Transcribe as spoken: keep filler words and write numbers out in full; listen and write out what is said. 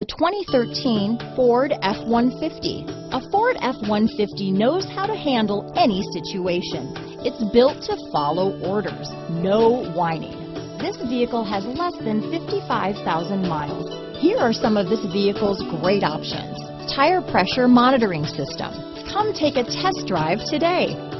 The twenty thirteen Ford F one fifty. A Ford F one fifty knows how to handle any situation. It's built to follow orders, no whining. This vehicle has less than fifty-five thousand miles. Here are some of this vehicle's great options: tire pressure monitoring system. Come take a test drive today.